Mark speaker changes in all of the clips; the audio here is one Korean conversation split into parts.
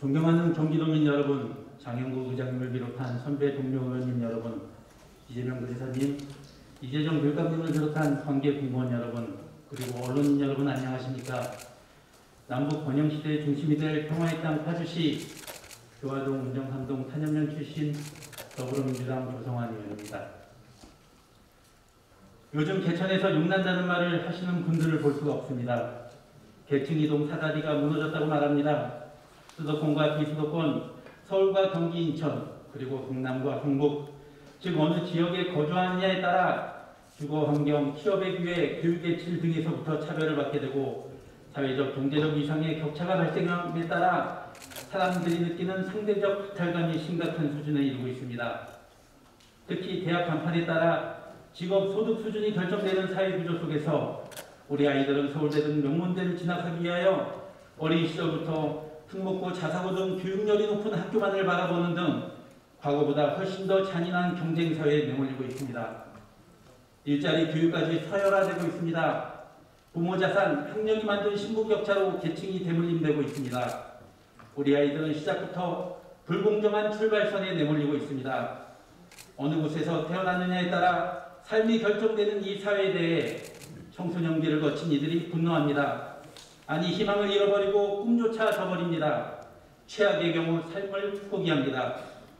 Speaker 1: 존경하는 경기도민 여러분, 장영국 의장님을 비롯한 선배 동료 의원님 여러분, 이재명 도지사님, 이재정 교육감님을 비롯한 관계 공무원 여러분, 그리고 언론인 여러분 안녕하십니까? 남북 번영시대의 중심이 될 평화의 땅 파주시 교화동 운정삼동 탄현면 출신 더불어민주당 조성환 의원입니다. 요즘 개천에서 욕난다는 말을 하시는 분들을 볼 수가 없습니다. 계층이동 사다리가 무너졌다고 말합니다. 수도권과 비수도권, 서울과 경기, 인천, 그리고 동남과 동북, 즉 어느 지역에 거주하느냐에 따라 주거 환경, 취업의 기회, 교육의 질 등에서부터 차별을 받게 되고 사회적, 경제적 이상의 격차가 발생함에 따라 사람들이 느끼는 상대적 박탈감이 심각한 수준에 이르고 있습니다. 특히 대학 간판에 따라 직업, 소득 수준이 결정되는 사회구조 속에서 우리 아이들은 서울대 등 명문대를 진학하기 위하여 어린 시절부터 특목고, 자사고 등 교육열이 높은 학교만을 바라보는 등 과거보다 훨씬 더 잔인한 경쟁사회에 내몰리고 있습니다. 일자리 교육까지 서열화되고 있습니다. 부모 자산, 학력이 만든 신분격차로 계층이 대물림되고 있습니다. 우리 아이들은 시작부터 불공정한 출발선에 내몰리고 있습니다. 어느 곳에서 태어났느냐에 따라 삶이 결정되는 이 사회에 대해 청소년기를 거친 이들이 분노합니다. 아니, 희망을 잃어버리고 꿈조차 져버립니다. 최악의 경우 삶을 포기합니다.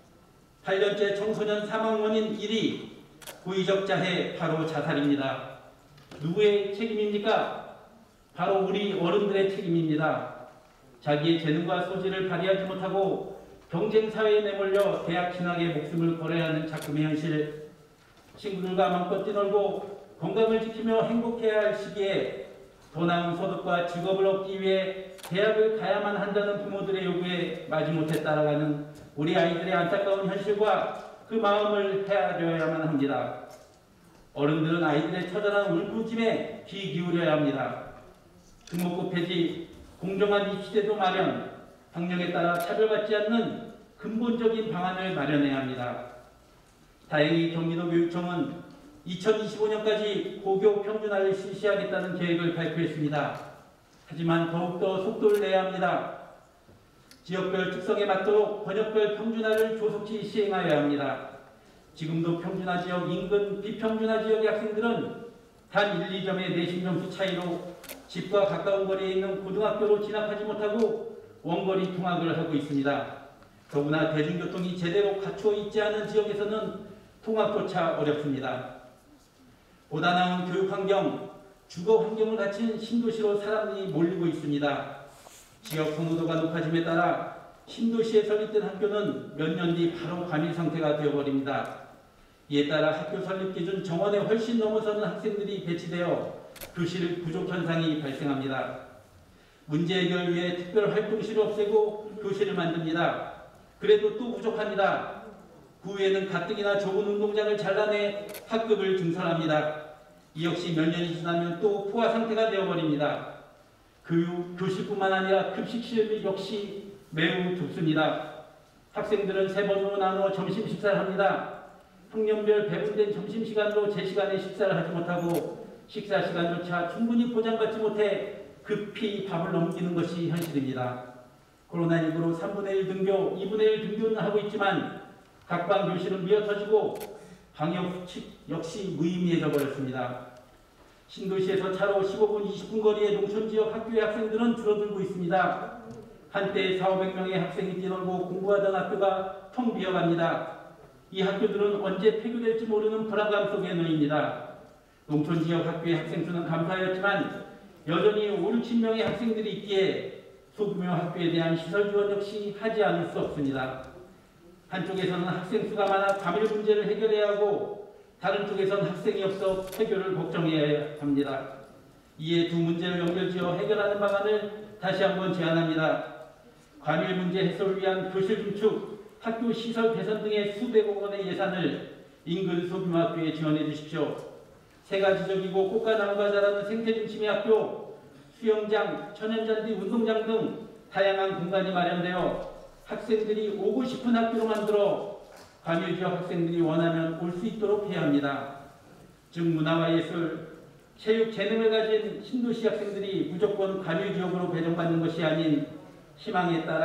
Speaker 1: 8년째 청소년 사망 원인 1위, 고의적 자해, 바로 자살입니다. 누구의 책임입니까? 바로 우리 어른들의 책임입니다. 자기의 재능과 소질을 발휘하지 못하고 경쟁사회에 내몰려 대학 진학에 목숨을 걸어야 하는 작금의 현실, 친구들과 마음껏 뛰놀고 건강을 지키며 행복해야 할 시기에 더 나은 소득과 직업을 얻기 위해 대학을 가야만 한다는 부모들의 요구에 마지못해 따라가는 우리 아이들의 안타까운 현실과 그 마음을 헤아려야만 합니다. 어른들은 아이들의 처절한 울부짖음에 귀 기울여야 합니다. 등록금 폐지, 공정한 입시제도 마련, 학력에 따라 차별받지 않는 근본적인 방안을 마련해야 합니다. 다행히 경기도 교육청은 2025년까지 고교 평준화를 실시하겠다는 계획을 발표했습니다. 하지만 더욱더 속도를 내야 합니다. 지역별 특성에 맞도록 번역별 평준화를 조속히 시행하여야 합니다. 지금도 평준화 지역 인근 비평준화 지역의 학생들은 단 1, 2점의 내신 점수 차이로 집과 가까운 거리에 있는 고등학교로 진학하지 못하고 원거리 통학을 하고 있습니다. 더구나 대중교통이 제대로 갖추어 있지 않은 지역에서는 통학조차 어렵습니다. 보다 나은 교육환경, 주거환경을 갖춘 신도시로 사람들이 몰리고 있습니다. 지역 선호도가 높아짐에 따라 신도시에 설립된 학교는 몇 년 뒤 바로 과밀 상태가 되어버립니다. 이에 따라 학교 설립 기준 정원에 훨씬 넘어서는 학생들이 배치되어 교실 부족 현상이 발생합니다. 문제 해결을 위해 특별 활동실을 없애고 교실을 만듭니다. 그래도 또 부족합니다. 그 후에는 가뜩이나 좁은 운동장을 잘라내 학급을 증설합니다. 이 역시 몇 년이 지나면 또 포화 상태가 되어버립니다. 교실뿐만 아니라 급식실 역시 매우 좁습니다. 학생들은 3번으로 나누어 점심 식사를 합니다. 학년별 배분된 점심시간으로 제 시간에 식사를 하지 못하고 식사 시간조차 충분히 보장받지 못해 급히 밥을 넘기는 것이 현실입니다. 코로나19로 3분의 1 등교, 2분의 1 등교는 하고 있지만 각방 교실은 미어터지고 방역수칙 역시 무의미해져 버렸습니다. 신도시에서 차로 15분, 20분 거리의 농촌지역 학교의 학생들은 줄어들고 있습니다. 한때 400~500명의 학생이 뛰놀고 공부하던 학교가 텅 비어갑니다. 이 학교들은 언제 폐교될지 모르는 불안감 속에 놓입니다. 농촌지역 학교의 학생 수는 감소하였지만 여전히 5, 60명의 학생들이 있기에 소규모 학교에 대한 시설 지원 역시 하지 않을 수 없습니다. 한쪽에서는 학생 수가 많아 과밀 문제를 해결해야 하고 다른 쪽에서는 학생이 없어 폐교를 걱정해야 합니다. 이에 두 문제를 연결지어 해결하는 방안을 다시 한번 제안합니다. 과밀 문제 해소를 위한 교실 증축, 학교 시설 개선 등의 수백억 원의 예산을 인근 소규모 학교에 지원해 주십시오. 새가지적이고 꽃과 나무가 자라는 생태 중심의 학교, 수영장, 천연잔디, 운동장 등 다양한 공간이 마련되어 학생들이 오고 싶은 학교로 만들어 과밀지역 학생들이 원하면 올 수 있도록 해야 합니다. 즉 문화와 예술, 체육, 재능을 가진 신도시 학생들이 무조건 과밀지역으로 배정받는 것이 아닌 희망에 따라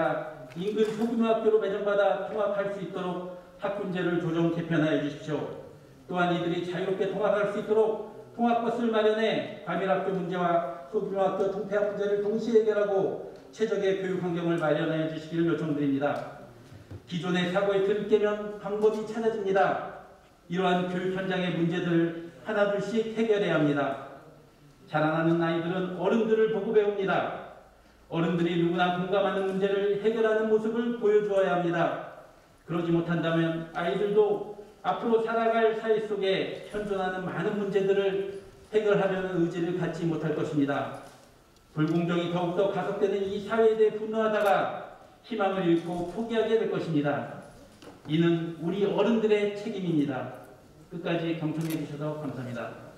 Speaker 1: 인근 소규모 학교로 배정받아 통학할 수 있도록 학군제를 조정 개편하여 주십시오. 또한 이들이 자유롭게 통학할 수 있도록 통학버스를 마련해 과밀학교 문제와 소규모 학교 통폐합 문제를 동시에 해결하고 최적의 교육 환경을 마련해 주시기를 요청드립니다. 기존의 사고의 틀을 깨면 방법이 찾아집니다. 이러한 교육 현장의 문제들을 하나둘씩 해결해야 합니다. 자라나는 아이들은 어른들을 보고 배웁니다. 어른들이 누구나 공감하는 문제를 해결하는 모습을 보여주어야 합니다. 그러지 못한다면 아이들도 앞으로 살아갈 사회 속에 현존하는 많은 문제들을 해결하려는 의지를 갖지 못할 것입니다. 불공정이 더욱더 가속되는 이 사회에 대해 분노하다가 희망을 잃고 포기하게 될 것입니다. 이는 우리 어른들의 책임입니다. 끝까지 경청해 주셔서 감사합니다.